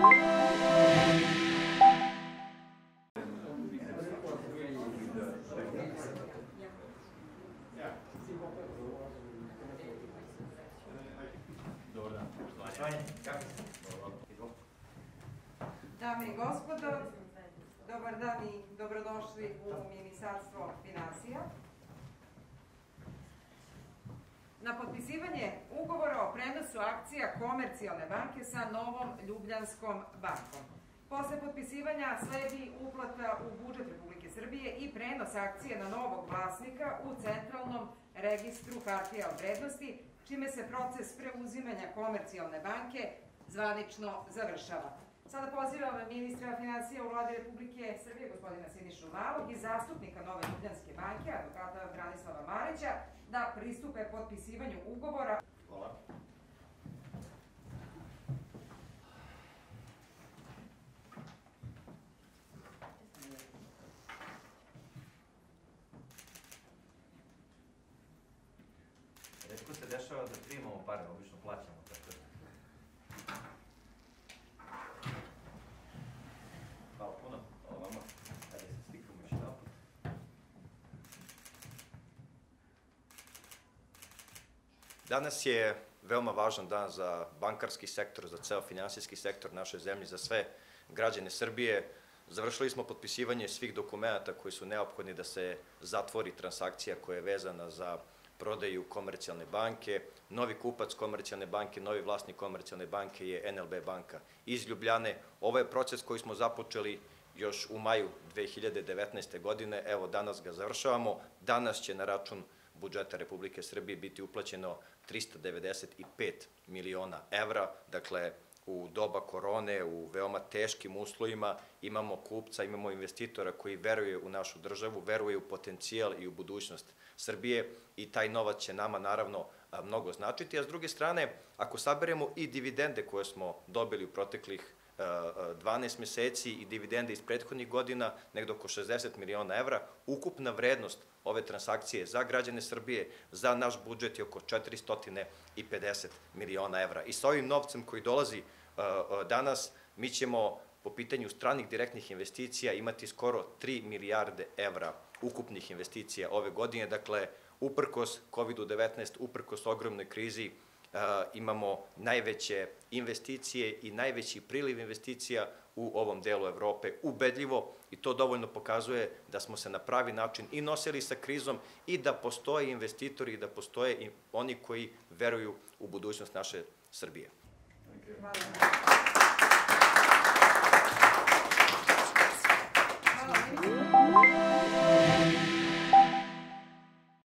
Dame i gospodo, dobar dan i dobrodošli u Ministarstvo finansija. Na potpisivanje ugovora o prenosu akcija Komercijalne banke sa Novom Ljubljanskom bankom. Posle potpisivanja sledi uplata u budžet Republike Srbije i prenos akcije na novog vlasnika u Centralnom registru hartija od vrednosti, čime se proces preuzimanja Komercijalne banke zvanično završava. Sada pozivam ministra finansija u Vladi Republike Srbije, gospodina Sinišu Malog, i zastupnika Nove Ljubljanske banke, advokata Branislava Marića, da pristupe potpisivanju ugovora. Hvala. Retko se dešava da primamo pare, obično plaćamo. Hvala puno, hvala vama. Ajde se slikamo još jedan put. Danas je veoma važan dan za bankarski sektor, za ceo finansijski sektor naše zemlje, za sve građane Srbije. Završili smo potpisivanje svih dokumenta koji su neophodni da se zatvori transakcija koja je vezana za prodaju Komercijalne banke. Novi kupac Komercijalne banke, novi vlasnik Komercijalne banke je NLB banka iz Ljubljane. Ovo je proces koji smo započeli još u maju 2019. godine. Evo, danas ga završavamo. Danas će na račun budžeta Republike Srbije biti uplaćeno 395 miliona evra. Dakle, u doba korone, u veoma teškim uslovima, imamo kupca, imamo investitora koji veruje u našu državu, veruje u potencijal i u budućnost Srbije i taj novac će nama naravno mnogo značiti. A s druge strane, ako saberemo i dividende koje smo dobili u proteklih 12 meseci i dividende iz prethodnih godina, negde oko 60 miliona evra, ukupna vrednost ove transakcije za građane Srbije, za naš budžet je oko 450 miliona evra. I sa ovim novcem koji dolazi danas, mi ćemo po pitanju stranih direktnih investicija imati skoro 3 milijarde evra ukupnih investicija ove godine. Dakle, uprkos COVID-19, uprkos ogromnoj krizi, imamo najveće investicije i najveći priliv investicija u ovom delu Evrope, ubedljivo, i to dovoljno pokazuje da smo se na pravi način i nosili sa krizom i da postoje investitori i da postoje i oni koji veruju u budućnost naše Srbije. Hvala.